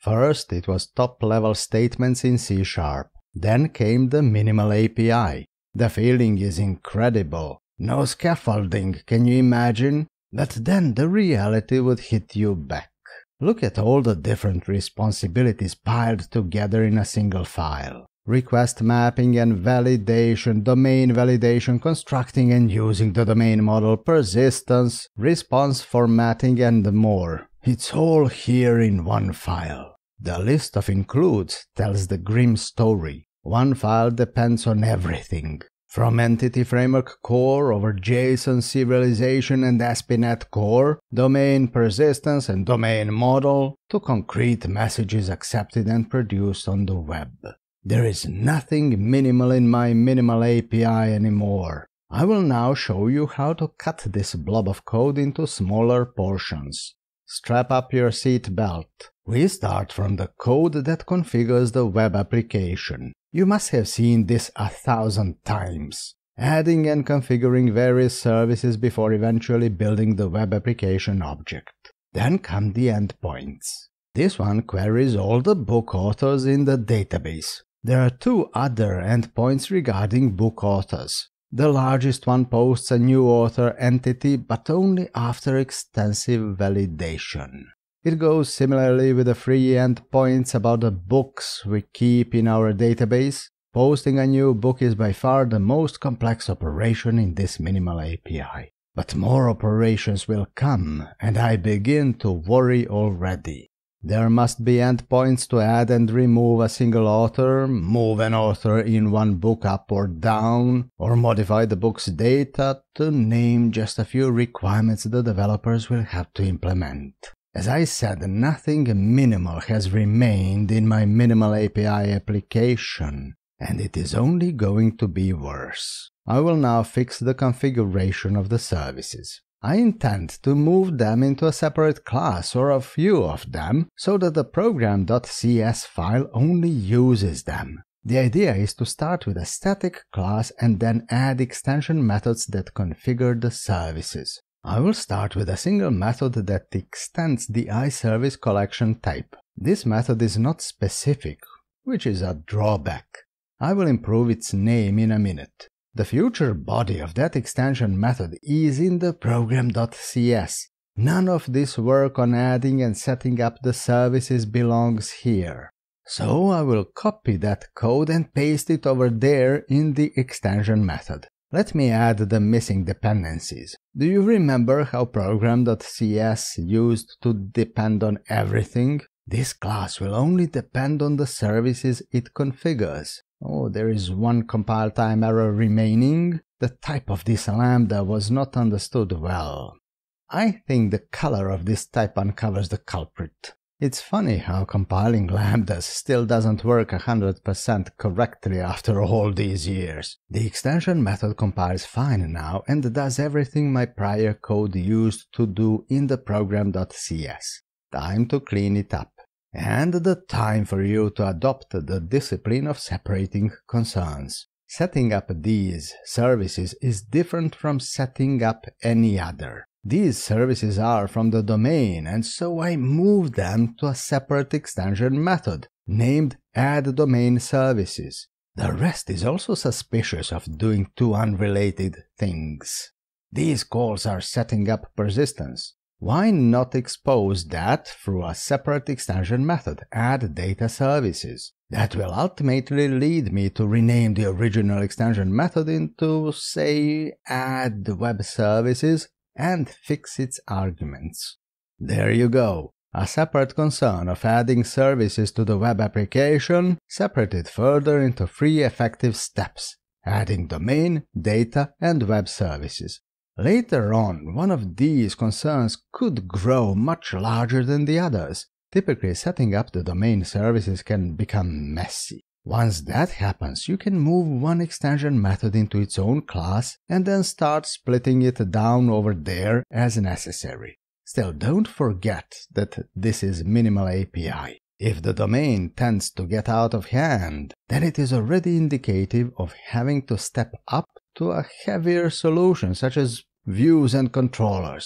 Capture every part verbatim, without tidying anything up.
First, it was top-level statements in C sharp. Then came the minimal A P I. The feeling is incredible. No scaffolding, can you imagine? But then the reality would hit you back. Look at all the different responsibilities piled together in a single file. Request mapping and validation, domain validation, constructing and using the domain model, persistence, response formatting, and more. It's all here in one file. The list of includes tells the grim story. One file depends on everything. From Entity Framework Core over JSON serialization and A S P dot NET Core, domain persistence and domain model, to concrete messages accepted and produced on the web. There is nothing minimal in my minimal A P I anymore. I will now show you how to cut this blob of code into smaller portions. Strap up your seat belt. We start from the code that configures the web application. You must have seen this a thousand times. Adding and configuring various services before eventually building the web application object. Then come the endpoints. This one queries all the book authors in the database. There are two other endpoints regarding book authors. The largest one posts a new author entity, but only after extensive validation. It goes similarly with the free endpoints about the books we keep in our database. Posting a new book is by far the most complex operation in this minimal A P I. But more operations will come, and I begin to worry already. There must be endpoints to add and remove a single author, move an author in one book up or down, or modify the book's data, to name just a few requirements the developers will have to implement. As I said, nothing minimal has remained in my minimal A P I application, and it is only going to be worse. I will now fix the configuration of the services. I intend to move them into a separate class or a few of them, so that the program.cs file only uses them. The idea is to start with a static class and then add extension methods that configure the services. I will start with a single method that extends the iService collection type. This method is not specific, which is a drawback. I will improve its name in a minute. The future body of that extension method is in the program.cs. None of this work on adding and setting up the services belongs here. So I will copy that code and paste it over there in the extension method. Let me add the missing dependencies. Do you remember how program.cs used to depend on everything? This class will only depend on the services it configures. Oh, there is one compile time error remaining. The type of this lambda was not understood well. I think the color of this type uncovers the culprit. It's funny how compiling lambdas still doesn't work one hundred percent correctly after all these years. The extension method compiles fine now and does everything my prior code used to do in the program.cs. Time to clean it up. And the time for you to adopt the discipline of separating concerns. Setting up these services is different from setting up any other. These services are from the domain, and so I move them to a separate extension method, named addDomainServices. The rest is also suspicious of doing two unrelated things. These calls are setting up persistence. Why not expose that through a separate extension method, addDataServices? That will ultimately lead me to rename the original extension method into, say, addWebServices and fix its arguments. There you go. A separate concern of adding services to the web application, separated further into three effective steps: adding domain, data, and web services. Later on, one of these concerns could grow much larger than the others. Typically, setting up the domain services can become messy. Once that happens, you can move one extension method into its own class and then start splitting it down over there as necessary. Still, don't forget that this is minimal A P I. If the domain tends to get out of hand, then it is already indicative of having to step up to a heavier solution such as views and controllers.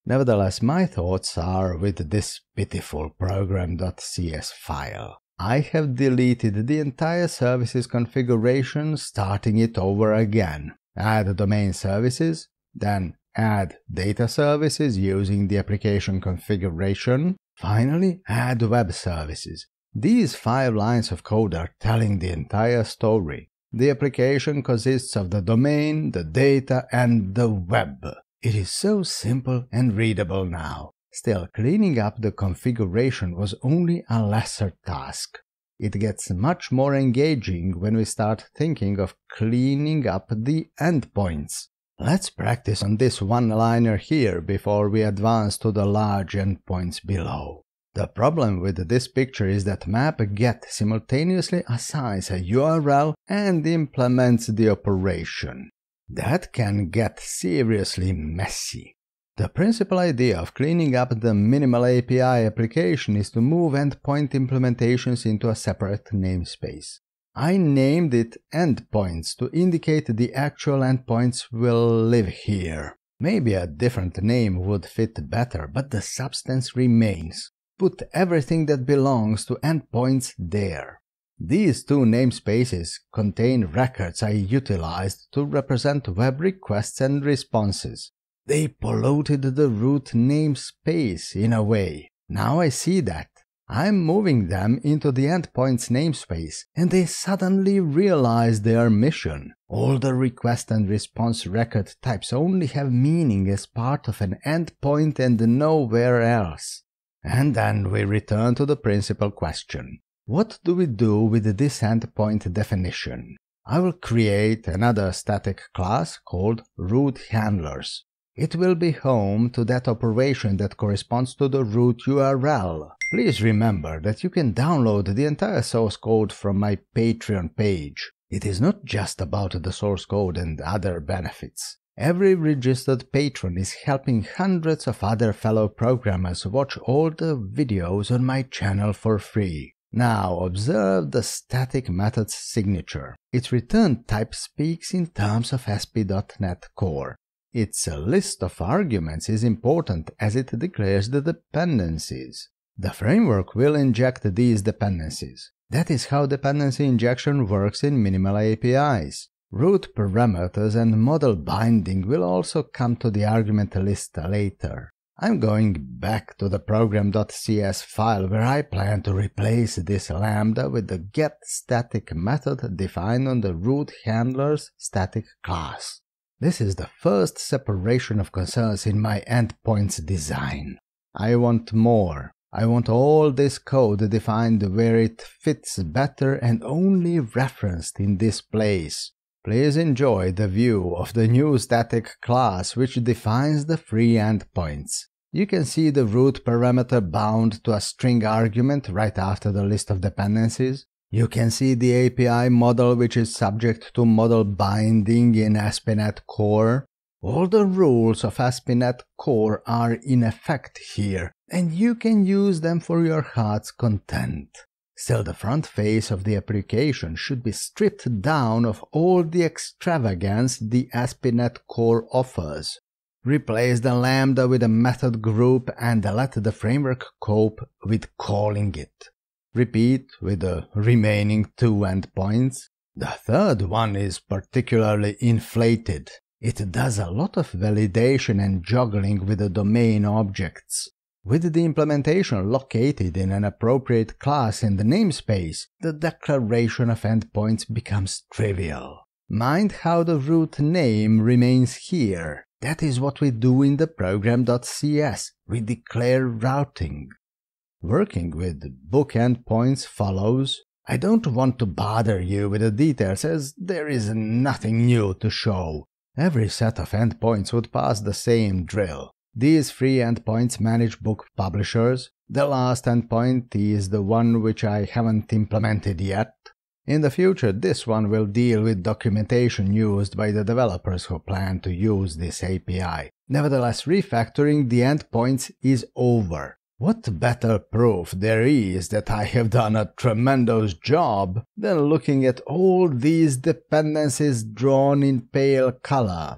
Nevertheless, my thoughts are with this pitiful program.cs file. I have deleted the entire services configuration, starting it over again. Add domain services, then add data services using the application configuration. Finally, add web services. These five lines of code are telling the entire story. The application consists of the domain, the data, and the web. It is so simple and readable now. Still, cleaning up the configuration was only a lesser task. It gets much more engaging when we start thinking of cleaning up the endpoints. Let's practice on this one-liner here before we advance to the large endpoints below. The problem with this picture is that map-get simultaneously assigns a U R L and implements the operation. That can get seriously messy. The principal idea of cleaning up the minimal A P I application is to move endpoint implementations into a separate namespace. I named it endpoints to indicate the actual endpoints will live here. Maybe a different name would fit better, but the substance remains. Put everything that belongs to endpoints there. These two namespaces contain records I utilized to represent web requests and responses. They polluted the root namespace in a way. Now I see that. I'm moving them into the endpoints namespace, and they suddenly realize their mission. All the request and response record types only have meaning as part of an endpoint and nowhere else. And then we return to the principal question. What do we do with this endpoint definition? I will create another static class called root handlers. It will be home to that operation that corresponds to the root U R L. Please remember that you can download the entire source code from my Patreon page. It is not just about the source code and other benefits. Every registered patron is helping hundreds of other fellow programmers watch all the videos on my channel for free. Now observe the static method's signature. Its return type speaks in terms of A S P dot net Core. Its list of arguments is important as it declares the dependencies. The framework will inject these dependencies. That is how dependency injection works in minimal A P Is. Root parameters and model binding will also come to the argument list later. I'm going back to the program.cs file where I plan to replace this lambda with the getStatic method defined on the root handler's static class. This is the first separation of concerns in my endpoints design. I want more. I want all this code defined where it fits better and only referenced in this place. Please enjoy the view of the new static class which defines the free endpoints. You can see the root parameter bound to a string argument right after the list of dependencies. You can see the A P I model which is subject to model binding in A S P dot net Core. All the rules of A S P dot net Core are in effect here, and you can use them for your heart's content. Still, the front face of the application should be stripped down of all the extravagance the A S P dot net Core offers. Replace the lambda with a method group and let the framework cope with calling it. Repeat with the remaining two endpoints. The third one is particularly inflated. It does a lot of validation and juggling with the domain objects. With the implementation located in an appropriate class in the namespace, the declaration of endpoints becomes trivial. Mind how the root name remains here. That is what we do in the program.cs. We declare routing. Working with book endpoints follows. I don't want to bother you with the details as there is nothing new to show. Every set of endpoints would pass the same drill. These free endpoints manage book publishers. The last endpoint is the one which I haven't implemented yet. In the future, this one will deal with documentation used by the developers who plan to use this A P I. Nevertheless, refactoring the endpoints is over. What better proof there is that I have done a tremendous job than looking at all these dependencies drawn in pale color?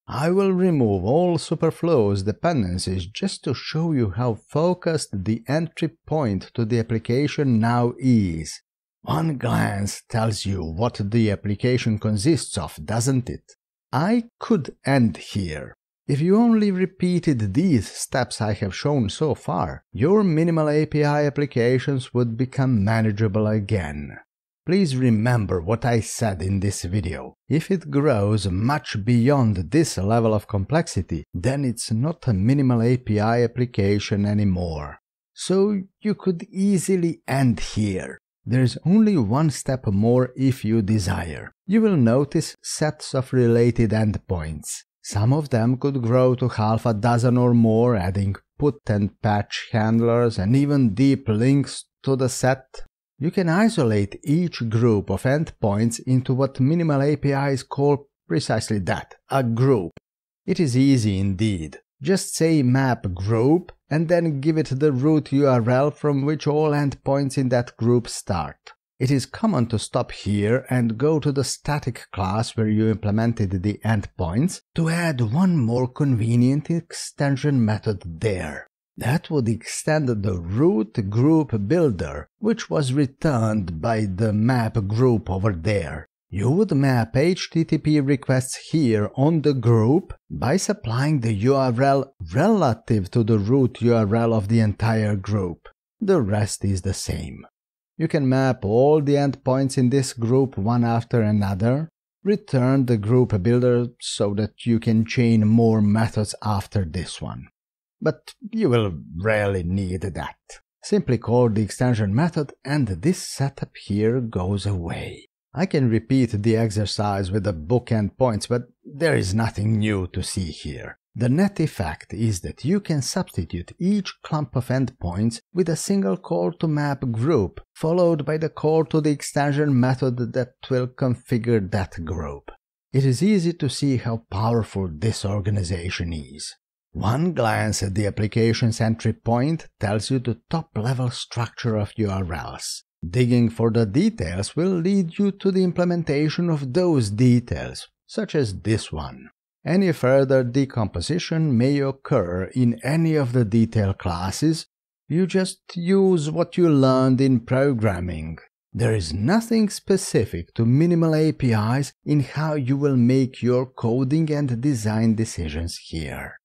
I will remove all superfluous dependencies just to show you how focused the entry point to the application now is. One glance tells you what the application consists of, doesn't it? I could end here. If you only repeated these steps I have shown so far, your minimal A P I applications would become manageable again. Please remember what I said in this video. If it grows much beyond this level of complexity, then it's not a minimal A P I application anymore. So you could easily end here. There's only one step more if you desire. You will notice sets of related endpoints. Some of them could grow to half a dozen or more, adding put and patch handlers and even deep links to the set. You can isolate each group of endpoints into what minimal A P Is call precisely that, a group. It is easy indeed. Just say map group and then give it the root U R L from which all endpoints in that group start. It is common to stop here and go to the static class where you implemented the endpoints to add one more convenient extension method there. That would extend the root group builder, which was returned by the map group over there. You would map H T T P requests here on the group by supplying the U R L relative to the root U R L of the entire group. The rest is the same. You can map all the endpoints in this group one after another, return the group builder so that you can chain more methods after this one. But you will rarely need that. Simply call the extension method and this setup here goes away. I can repeat the exercise with the book endpoints, but there is nothing new to see here. The net effect is that you can substitute each clump of endpoints with a single call to map group, followed by the call to the extension method that will configure that group. It is easy to see how powerful this organization is. One glance at the application's entry point tells you the top-level structure of U R Ls. Digging for the details will lead you to the implementation of those details, such as this one. Any further decomposition may occur in any of the detail classes. You just use what you learned in programming. There is nothing specific to minimal A P Is in how you will make your coding and design decisions here.